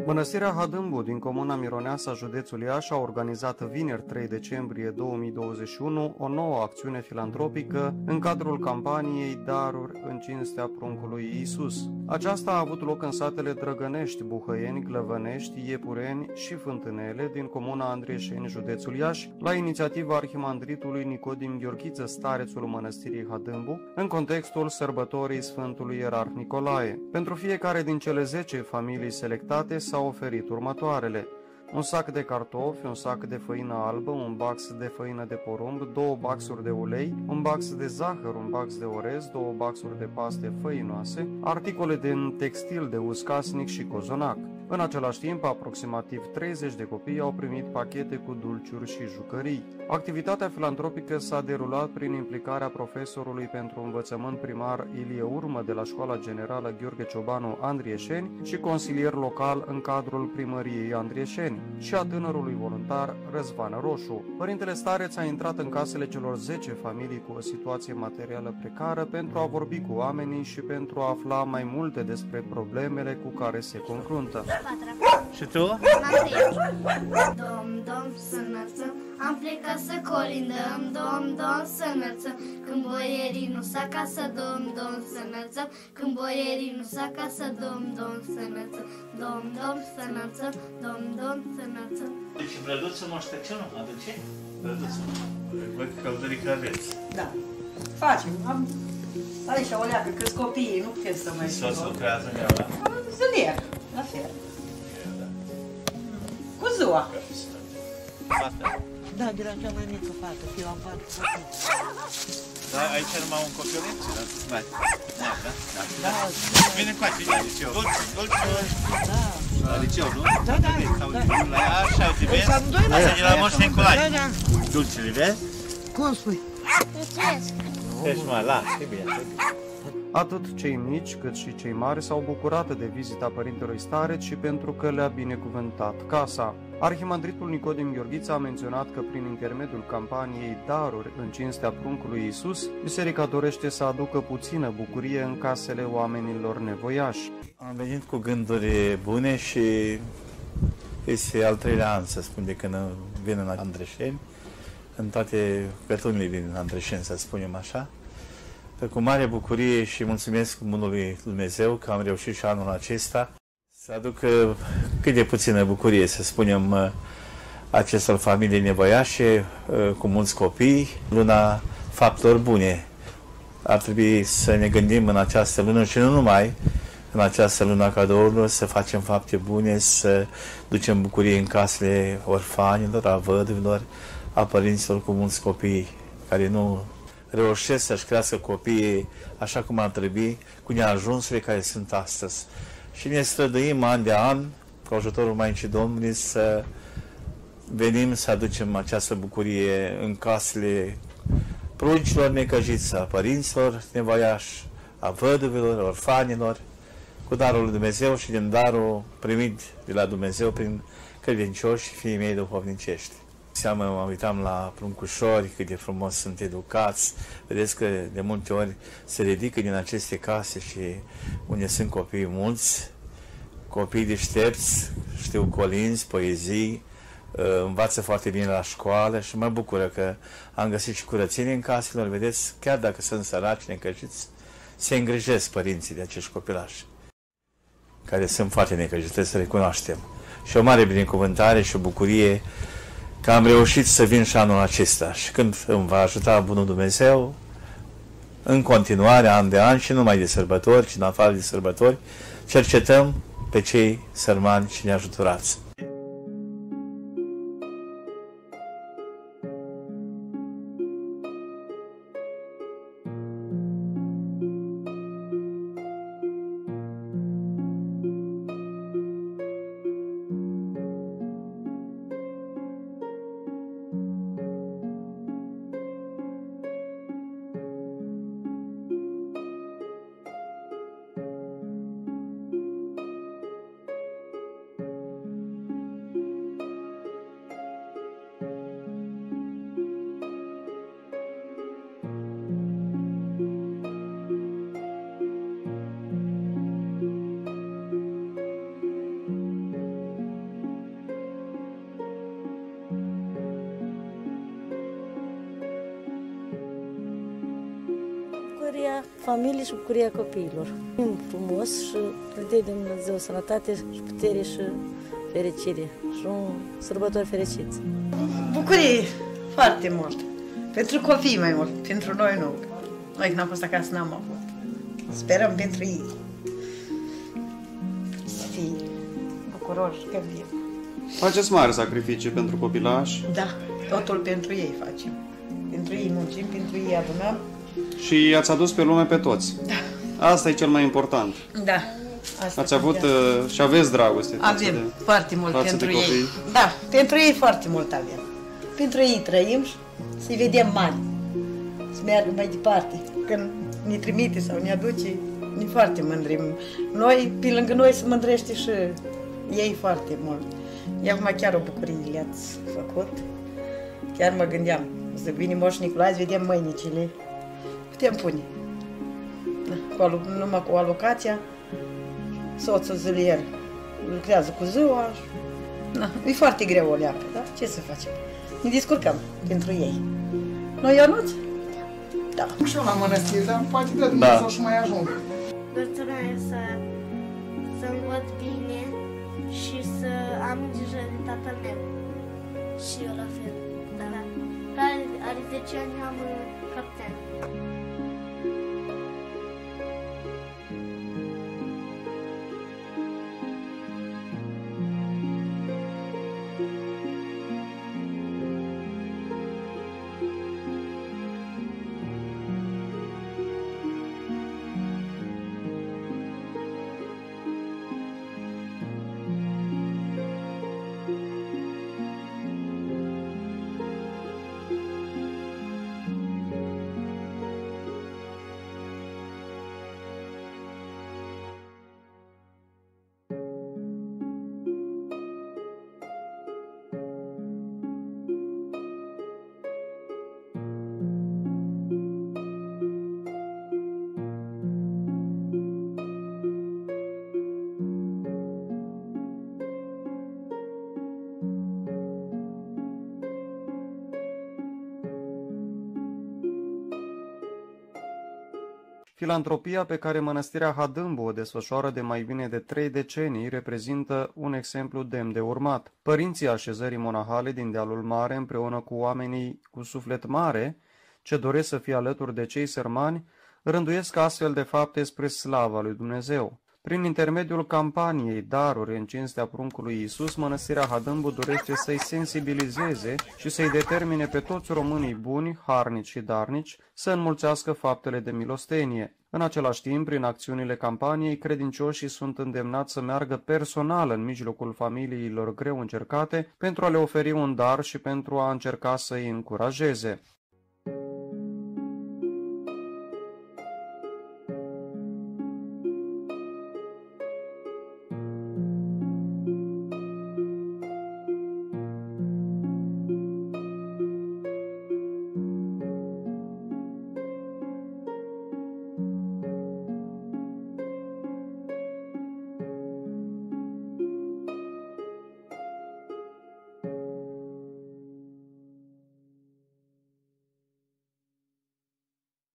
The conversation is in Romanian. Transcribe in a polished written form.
Mănăstirea Hadâmbu din comuna Mironeasa, județul Iași, a organizat vineri 3 decembrie 2021 o nouă acțiune filantropică în cadrul campaniei Daruri în cinstea pruncului Iisus. Aceasta a avut loc în satele Drăgănești, Buhăieni, Glăvănești, Iepureni și Fântânele din comuna Andrieșeni, județul Iași, la inițiativa arhimandritului Nicodim Gheorghiță, starețul mănăstirii Hadâmbu, în contextul sărbătorii Sfântului Ierarh Nicolae. Pentru fiecare din cele 10 familii selectate s-a oferit următoarele: un sac de cartofi, un sac de făină albă, un bax de făină de porumb, 2 baxuri de ulei, un bax de zahăr, un bax de orez, 2 baxuri de paste făinoase, articole din textil de uz casnic și cozonac. În același timp, aproximativ 30 de copii au primit pachete cu dulciuri și jucării. Activitatea filantropică s-a derulat prin implicarea profesorului pentru învățământ primar Ilie Urmă de la Școala Generală Gheorghe Ciobanu Andrieșeni și consilier local în cadrul primăriei Andrieșeni și a tânărului voluntar Răzvan Roșu. Părintele stareț a intrat în casele celor 10 familii cu o situație materială precară pentru a vorbi cu oamenii și pentru a afla mai multe despre problemele cu care se confruntă. Și tu? Dom, să înălțăm, am plecat să colindăm, dom, să înălțăm, când boierii nu s acasă, dom, să înălțăm, când boierii nu s acasă, dom, să înălțăm, dom, să înălțăm, dom, să înălțăm. Deci brăduțul moștăciu nu aduce? Brăduțul. Văd că căldărică aveți. Da. Facem. Am aici o leacă, că-s copiii, nu putem să mai... Sos lucrează în ea, da? Zânier, la fel. Cu ziua. Da, de la cea mai mică fată, că eu am 4 copii. Da, aici numai un copioleț? Da. Da. Vine cu aici, la liceu. Dulci. Da. La liceu, nu? Da. La așa, uite, vezi? Asta e la Moș Nicolae. Dulcele, vezi? Cum spui? Ești mai, la, e bine. Atât cei mici cât și cei mari s-au bucurat de vizita părintelui stareț și pentru că le-a binecuvântat casa. Arhimandritul Nicodim Gheorghiță a menționat că prin intermediul campaniei Daruri în cinstea pruncului Iisus, biserica dorește să aducă puțină bucurie în casele oamenilor nevoiași. Am venit cu gânduri bune și este al 3-lea an, să spun, de când vin în Andrieșeni, în toate cătunile din Andrieșeni, să spunem așa. Cu mare bucurie și mulțumesc Bunului Dumnezeu că am reușit și anul acesta să aduc cât de puțină bucurie, să spunem, acestor familii nevoiașe, cu mulți copii, luna faptelor bune. Ar trebui să ne gândim în această lună și nu numai în această lună a cadourilor, să facem fapte bune, să ducem bucurie în casele orfanilor, a văduvilor, a părinților cu mulți copii care nu reușesc să-și crească copiii așa cum ar trebui, cu neajunsurile care sunt astăzi. Și ne străduim an de an, cu ajutorul Maicii Domnului, să venim să aducem această bucurie în casele pruncilor necăjiți, a părinților nevoiași, a văduvilor, orfanilor, cu darul lui Dumnezeu și din darul primit de la Dumnezeu prin credincioși și fiii mei duhovnicești. Seamă, mă uitam la pruncușori, cât de frumos sunt educați. Vedeți că de multe ori se ridică din aceste case și unde sunt copii mulți, copii deștepți, știu colinzi, poezii, învață foarte bine la școală și mă bucură că am găsit și curățenie în caselor. Vedeți, chiar dacă sunt săraci, necăjiți, se îngrijesc părinții de acești copilași, care sunt foarte necăjiți, trebuie să recunoaștem. Și o mare binecuvântare și o bucurie că am reușit să vin și anul acesta și când îmi va ajuta Bunul Dumnezeu, în continuare, an de an și nu numai de sărbători, ci în afară de sărbători, cercetăm pe cei sărmani și neajuturați. bucuria familiei și bucuria copiilor. E frumos și îl dea Dumnezeu sănătate și putere și fericire și un sărbători fericiți. Bucurie foarte mult. Pentru copii mai mult, pentru noi nu. Noi când am fost acasă n-am avut. Sperăm pentru ei. Să fie bucuroși că vin. Faceți mari sacrificii pentru copilași. Da, totul pentru ei facem. Pentru ei muncim, pentru ei adunăm. Și i-ați adus pe lume pe toți. Da. Asta e cel mai important. Da. Asta Ați avut și aveți dragoste față avem de, foarte mult față pentru de ei. copii. Da, pentru ei foarte mult avem. Pentru ei trăim și să-i vedem mari. Să meargă mai departe. Când ne trimite sau ne aduce, ne foarte mândrim. Noi, pe lângă noi, se mândrește și ei foarte mult. Acum chiar o bucurie le-ați făcut. Chiar mă gândeam, să vine Moș Nicolae, vedem mâinicile. Putem pune. Da, numai cu alocația. Soțul zilier lucrează cu ziua. Da, e foarte greu o leacă, da? Ce să facem? Ne descurcăm pentru ei. Noi, Ionuț? Da. Și eu la mănăstire, dar poate de Dumnezeu și mai ajung. Dorița mea e să învăț bine și să am grijă de tatăl meu. Și eu la fel. Dar are 10 ani, eu am 7 ani. Filantropia pe care Mănăstirea Hadâmbu o desfășoară de mai bine de 3 decenii reprezintă un exemplu demn de urmat. Părinții așezării monahale din Dealul Mare, împreună cu oamenii cu suflet mare, ce doresc să fie alături de cei sărmani, rânduiesc astfel de fapte spre slava lui Dumnezeu. Prin intermediul campaniei Daruri în cinstea pruncului Iisus, Mănăstirea Hadâmbu dorește să-i sensibilizeze și să-i determine pe toți românii buni, harnici și darnici să înmulțească faptele de milostenie. În același timp, prin acțiunile campaniei, credincioșii sunt îndemnați să meargă personal în mijlocul familiilor greu încercate pentru a le oferi un dar și pentru a încerca să îi încurajeze.